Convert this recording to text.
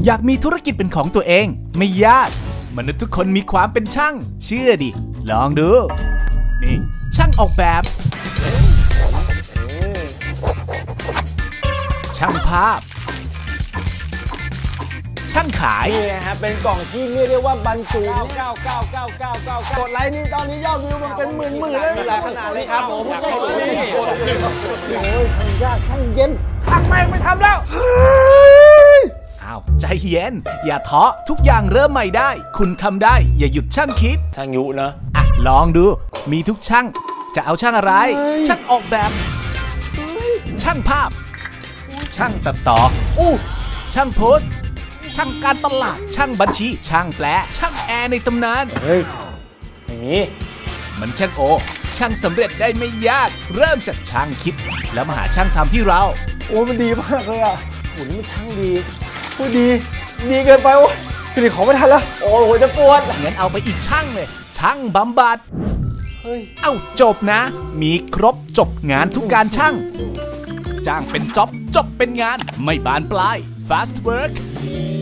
อยากมีธุรกิจเป็นของตัวเองไม่ยากมนุษย์ทุกคนมีความเป็นช่างเชื่อดิลองดูนี่ช่างออกแบบช่างภาพช่างขายนี่ฮะเป็นกล่องที่เรียกได้ว่าบรรจุ99999กดไลค์นี่ตอนนี้ยอดวิวมันเป็นหมื่นเลยขนาดเลยครับผมไม่ใช่โอ้ยช่างยากช่างเย็นช่างแม่งไม่ทำแล้วอ้าวใจเย็นอย่าท้อทุกอย่างเริ่มใหม่ได้คุณทำได้อย่าหยุดช่างคิดช่างยุนะอ่ะลองดูมีทุกช่างจะเอาช่างอะไรช่างออกแบบช่างภาพช่างตัดต่อช่างโพสต์ช่างการตลาดช่างบัญชีช่างแปลช่างแอร์ในตำนานเฮ้ยอย่างนี้มันช่างโอช่างสำเร็จได้ไม่ยากเริ่มจากช่างคิดแล้วมาหาช่างทำที่เราโอ้มันดีมากเลยอ่ะโอ้นี่มันช่างดีพูดดีเกินไปโอ้ยผลิตของไม่ทันแล้วโอ้โหจะปวดงั้นเอาไปอีกช่างเลยช่างบำบัดเฮ้ยเอ้าจบนะมีครบจบงานทุกการช่างจ้างเป็นจ็อบจบเป็นงานไม่บานปลาย fast work